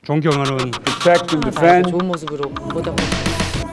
존경하는 protect and defend. 좋은 모습으로 보답하겠습니다.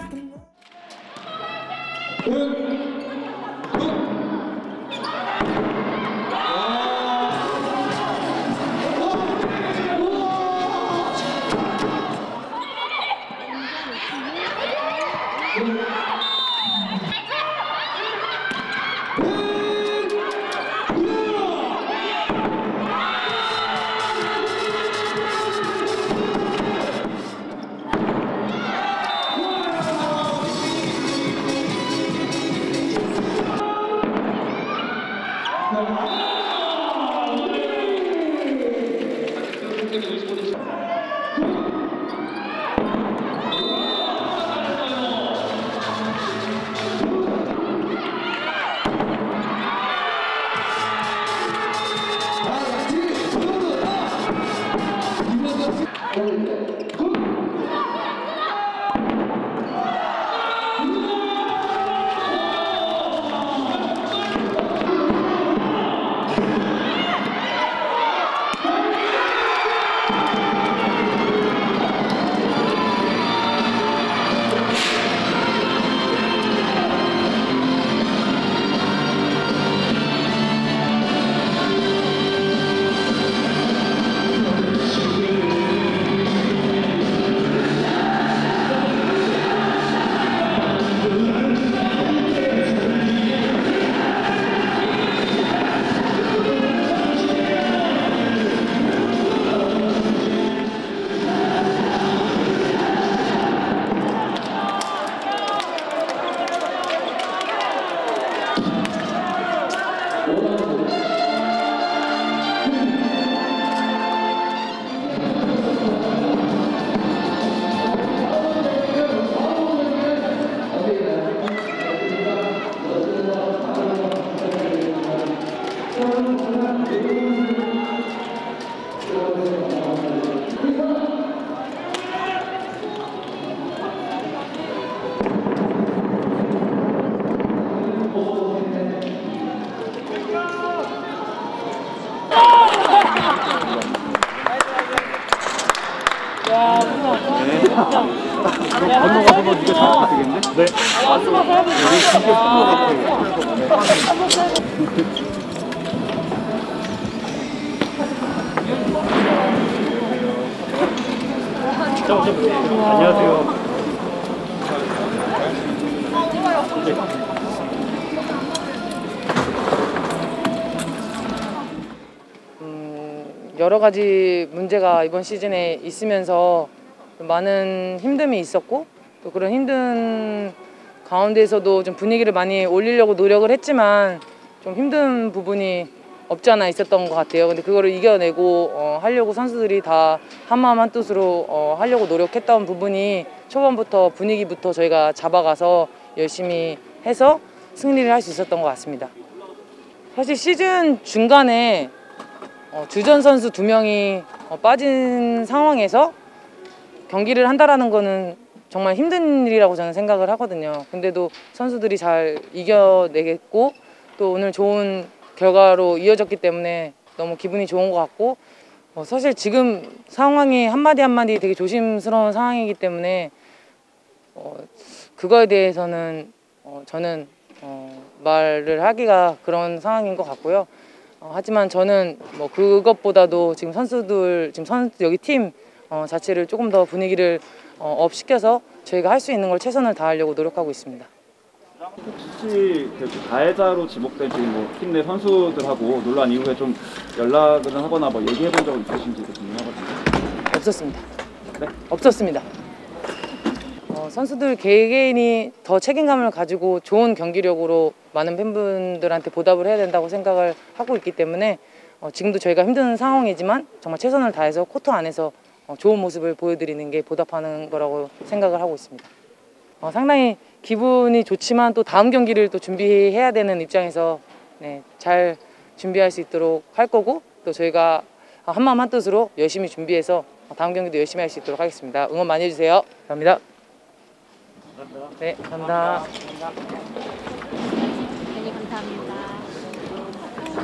건너가서 뭐 네가 잘 되겠네? 네. 우리 진짜 안녕하세요. 여러 가지 문제가 이번 시즌에 있으면서 많은 힘듦이 있었고, 또 그런 힘든 가운데에서도 좀 분위기를 많이 올리려고 노력을 했지만 좀 힘든 부분이 없지 않아 있었던 것 같아요. 근데 그거를 이겨내고 하려고 선수들이 다 한마음 한뜻으로 하려고 노력했던 부분이 초반부터 분위기부터 저희가 잡아가서 열심히 해서 승리를 할 수 있었던 것 같습니다. 사실 시즌 중간에 주전 선수 2명이 빠진 상황에서 경기를 한다라는 거는 정말 힘든 일이라고 저는 생각을 하거든요. 근데도 선수들이 잘 이겨내겠고 또 오늘 좋은 결과로 이어졌기 때문에 너무 기분이 좋은 것 같고, 사실 지금 상황이 한마디 한마디 되게 조심스러운 상황이기 때문에 그거에 대해서는 저는 말을 하기가 그런 상황인 것 같고요. 하지만 저는 뭐 그것보다도 지금 선수들, 여기 팀 자체를 조금 더 분위기를 업시켜서 저희가 할 수 있는 걸 최선을 다하려고 노력하고 있습니다. 혹시 그 가해자로 지목된 지금 뭐 팀 내 선수들하고 논란 이후에 좀 연락을 하거나 뭐 얘기해 본 적은 있으신지도 궁금하거든요. 없었습니다. 네? 없었습니다. 선수들 개개인이 더 책임감을 가지고 좋은 경기력으로 많은 팬분들한테 보답을 해야 된다고 생각을 하고 있기 때문에 지금도 저희가 힘든 상황이지만 정말 최선을 다해서 코트 안에서 좋은 모습을 보여드리는 게 보답하는 거라고 생각을 하고 있습니다. 상당히 기분이 좋지만 또 다음 경기를 또 준비해야 되는 입장에서 잘 준비할 수 있도록 할 거고, 또 저희가 한마음 한뜻으로 열심히 준비해서 다음 경기도 열심히 할 수 있도록 하겠습니다. 응원 많이 해주세요. 감사합니다. 네, 감사합니다. 네, 감사합니다.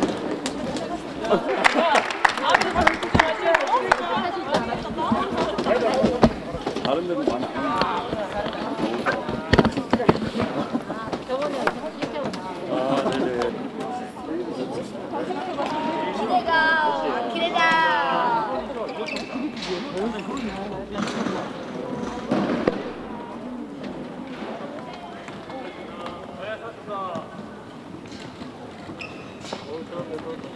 아, 다른 데도 많이 안 하는데. 아, 네네. 기대가. 어,